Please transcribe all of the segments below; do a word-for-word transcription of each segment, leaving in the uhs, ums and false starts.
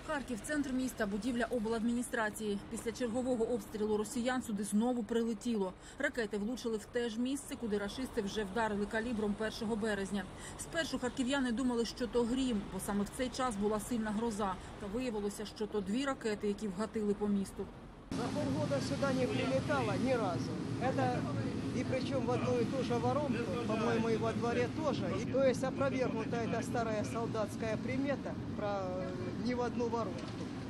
Харків – центр міста, будівля обладміністрації. Після чергового обстрілу росіян сюди знову прилетіло. Ракети влучили в те ж місце, куди рашисти вже вдарили калібром першого березня. Спершу харків'яни думали, що то грім, бо саме в цей час була сильна гроза. Та виявилося, що то дві ракети, які вгатили по місту. За полгода сюда не прилетало ни разу. Это и причем в одну и ту же воронку, по-моему, и во дворе тоже. И, то есть опровергнута эта старая солдатская примета про ни в одну воронку.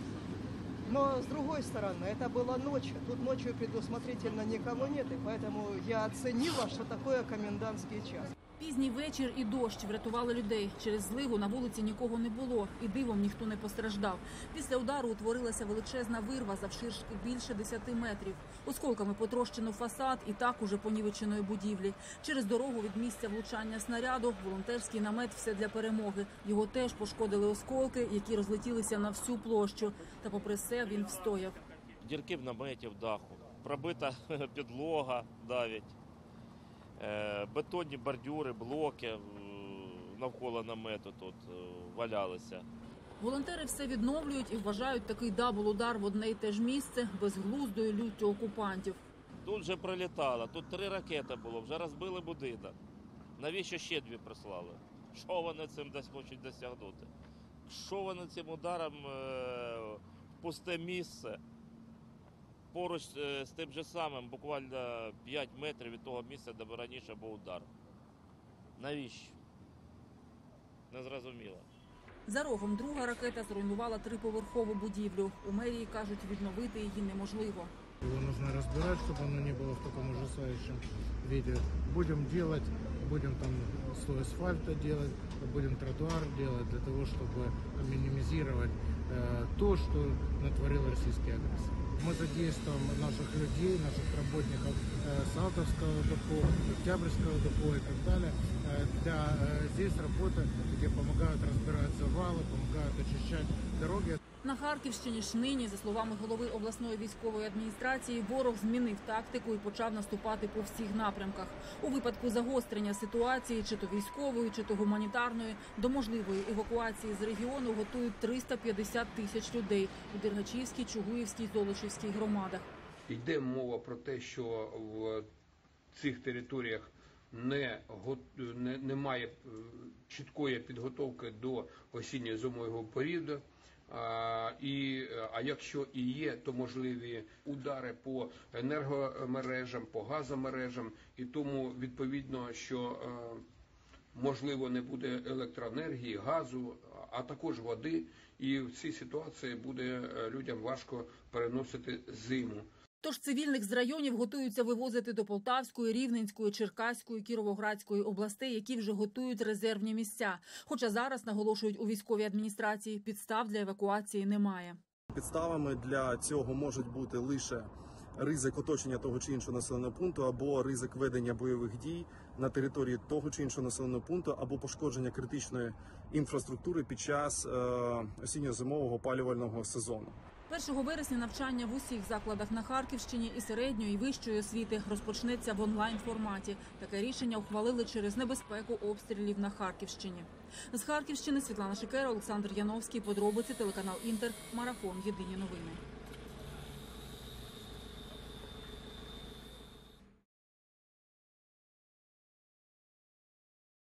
Но с другой стороны, это была ночь. Тут ночью предусмотрительно никого нет, и поэтому я оценила, что такое комендантский час. Пізній вечір і дощ врятували людей. Через зливу на вулиці нікого не було, і дивом ніхто не постраждав. Після удару утворилася величезна вирва завширшки більше десяти метрів. Осколками потрощено фасад і так уже понівеченої будівлі. Через дорогу від місця влучання снаряду волонтерський намет «Все для перемоги». Його теж пошкодили осколки, які розлетілися на всю площу. Та попри все він встояв. Дірки в наметі, в даху, пробита підлога давить. Бетонні бордюри, блоки навколо намету тут валялися. Волонтери все відновлюють і вважають такий дабл-удар в одне й те ж місце безглуздою люттю окупантів. Тут вже прилітало, тут три ракети було, вже розбили будинок. Навіщо ще дві прислали? Що вони цим десь хочуть досягнути? Що вони цим ударом в пусте місце? Поруч з тим же самим, буквально п'ять метрів від того місця, де раніше був удар. Навіщо? Незрозуміло. За рогом друга ракета зруйнувала триповерхову будівлю. У мерії кажуть, відновити її неможливо. Його потрібно розбирати, щоб воно не було в такому ужасаючому виді. Будемо робити, будемо там слой асфальту робити, будемо тротуар робити для того, щоб мінімізувати те, що натворив російський агресор. Мы задействуем наших людей, наших работников Салтовского депо, Октябрьского депо и так далее. Для здесь работа, где помогают разбирать завалы, помогают очищать дороги. На Харківщині ж нині, за словами голови обласної військової адміністрації, ворог змінив тактику і почав наступати по всіх напрямках. У випадку загострення ситуації, чи то військової, чи то гуманітарної, до можливої евакуації з регіону готують триста п'ятдесят тисяч людей у Дергачівській, Чугуївській, Золочівській громадах. Йде мова про те, що в цих територіях не, не, немає чіткої підготовки до осінньо-зимового періоду. А, і, а якщо і є, то можливі удари по енергомережам, по газомережам, і тому відповідно, що е, можливо не буде електроенергії, газу, а також води, і в цій ситуації буде людям важко переносити зиму. Тож цивільних з районів готуються вивозити до Полтавської, Рівненської, Черкаської, Кіровоградської областей, які вже готують резервні місця. Хоча зараз, наголошують у військовій адміністрації, підстав для евакуації немає. Підставами для цього можуть бути лише ризик оточення того чи іншого населеного пункту, або ризик ведення бойових дій на території того чи іншого населеного пункту, або пошкодження критичної інфраструктури під час е, осінньо-зимового опалювального сезону. першого вересня навчання в усіх закладах на Харківщині і середньої, і вищої освіти розпочнеться в онлайн-форматі. Таке рішення ухвалили через небезпеку обстрілів на Харківщині. З Харківщини Світлана Шикера, Олександр Яновський. Подробиці, телеканал Інтер. Марафон. Єдині новини.